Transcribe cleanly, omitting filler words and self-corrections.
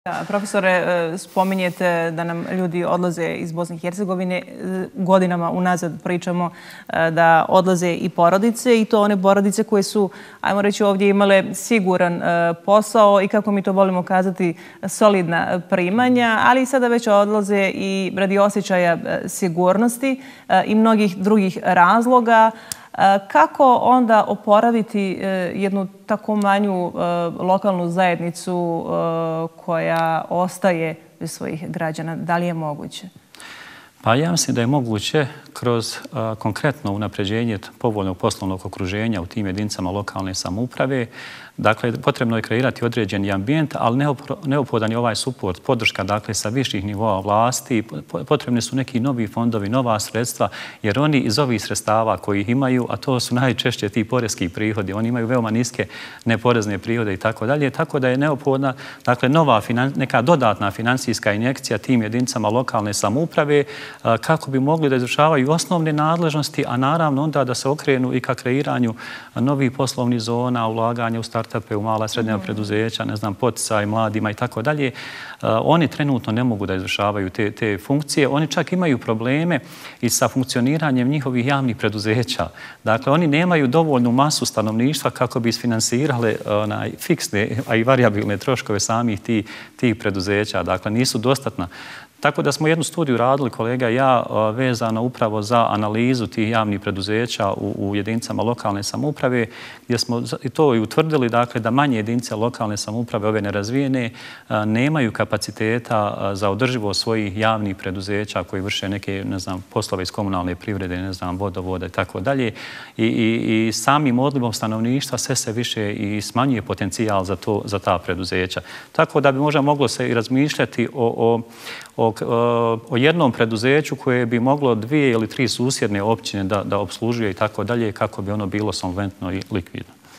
Profesore, spominjete da nam ljudi odlaze iz Bosne i Hercegovine. Godinama unazad pričamo da odlaze i porodice, i to one porodice koje su, ajmo reći, ovdje imale siguran posao i, kako mi to volimo kazati, solidna primanja, ali sada već odlaze i radi osjećaja sigurnosti i mnogih drugih razloga. Kako onda oporaviti jednu tako manju lokalnu zajednicu koja ostaje bez svojih građana? Da li je moguće? Pa ja mislim da je moguće kroz konkretno unapređenje povoljnog poslovnog okruženja u tim jedinicama lokalne samouprave. Dakle, potrebno je kreirati određeni ambijent, ali neophodan je ovaj suport, podrška, dakle, sa viših nivoa vlasti. Potrebni su neki novi fondovi, nova sredstva, jer oni iz ovih sredstava koji ih imaju, a to su najčešće ti poreski prihodi, oni imaju veoma niske neporezne prihode i tako dalje, tako da je neophodna, dakle, neka dodatna financijska injekcija tim jedinicama lokalne samouprave kako bi mogli da izvršavaju osnovne nadležnosti, a naravno onda da se okrenu i ka kreiranju novih poslovnih zona, ulaganja u startupe, u mala srednja preduzeća, ne znam, poticaj mladima i tako dalje. Oni trenutno ne mogu da izvršavaju te funkcije. Oni čak imaju probleme i sa funkcioniranjem njihovih javnih preduzeća. Dakle, oni nemaju dovoljnu masu stanovništva kako bi isfinansirale fiksne, a i variabilne troškove samih tih preduzeća. Dakle, nisu dostatna. Tako da smo jednu studiju radili, kolega i ja, vezano upravo za analizu tih javnih preduzeća u jedinicama lokalne samouprave, gdje smo to i utvrdili, dakle, da manje jedinice lokalne samouprave, ove nerazvijene, nemaju kapaciteta za održivost svojih javnih preduzeća koji vrše neke, ne znam, poslove iz komunalne privrede, ne znam, vodovoda i tako dalje. I samim odlivom stanovništva sve se više i smanjuje potencijal za ta preduzeća. Tako da bi možda moglo se i razmišljati o jednom preduzeću koje bi moglo 2 ili 3 susjedne općine da opslužuje i tako dalje, kako bi ono bilo solventno i likvidno.